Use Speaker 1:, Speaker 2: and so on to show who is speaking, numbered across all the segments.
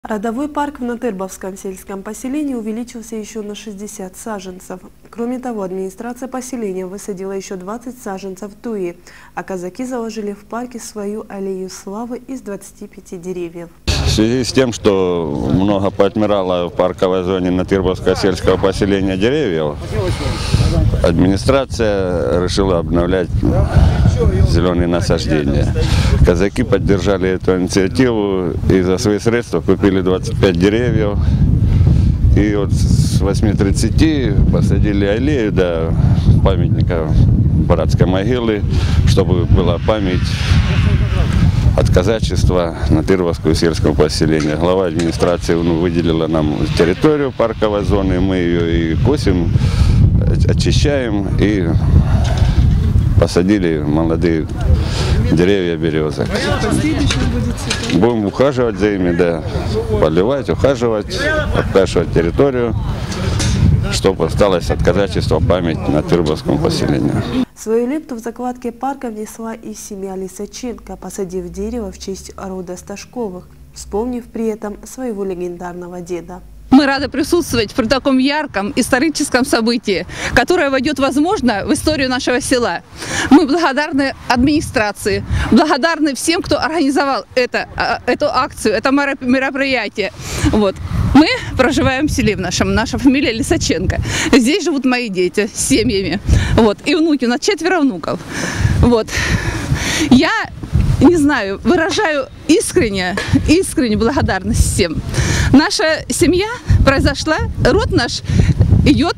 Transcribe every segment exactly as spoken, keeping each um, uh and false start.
Speaker 1: Родовой парк в Натырбовском сельском поселении увеличился еще на шестьдесят саженцев. Кроме того, администрация поселения высадила еще двадцать саженцев туи, а казаки заложили в парке свою аллею славы из двадцати пяти деревьев.
Speaker 2: В связи с тем, что много поотмирало в парковой зоне Натырбовского сельского поселения деревьев, администрация решила обновлять зеленые насаждения. Казаки поддержали эту инициативу и за свои средства купили двадцать пять деревьев. И вот с восьми тридцати посадили аллею до памятника братской могилы, чтобы была память от казачества Натырбовского сельского поселения. Глава администрации ну, выделила нам территорию парковой зоны, мы ее и косим, очищаем и посадили молодые деревья березок. Будем ухаживать за ними, да, поливать, ухаживать, обташивать территорию, чтобы осталась от казачества память Натырбовскому поселению.
Speaker 1: Свою лепту в закладке парка внесла и семья Лисаченко, посадив дерево в честь рода Сташковых, вспомнив при этом своего легендарного деда.
Speaker 3: Мы рады присутствовать при таком ярком историческом событии, которое войдет, возможно, в историю нашего села. Мы благодарны администрации, благодарны всем, кто организовал это, эту акцию, это мероприятие. Вот. Мы проживаем в селе в нашем, наша фамилия Лисаченко. Здесь живут мои дети с семьями, вот, и внуки, у нас четверо внуков. Вот. Я не знаю, выражаю искренне, искренне благодарность всем. Наша семья произошла, род наш идет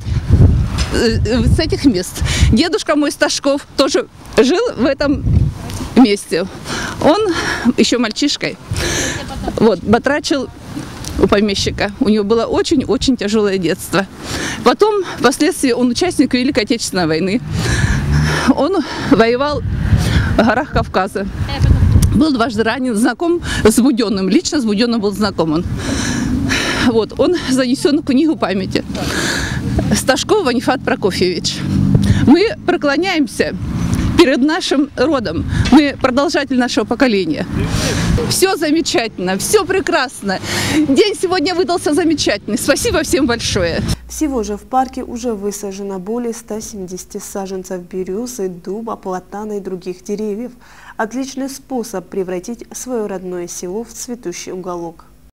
Speaker 3: с этих мест. Дедушка мой Сташков тоже жил в этом месте. Он еще мальчишкой вот, батрачил у помещика. У него было очень-очень тяжелое детство. Потом, впоследствии, он участник Великой Отечественной войны. Он воевал в горах Кавказа. Был дважды ранен, знаком с Буденным. Лично с Буденным был знаком он. Вот, он занесен в книгу памяти. Сташков Ванифат Прокофьевич. Мы преклоняемся перед нашим родом. Мы продолжатель нашего поколения. Все замечательно, все прекрасно. День сегодня выдался замечательный. Спасибо всем большое.
Speaker 1: Всего же в парке уже высажено более ста семидесяти саженцев березы, дуба, платана и других деревьев. Отличный способ превратить свое родное село в цветущий уголок.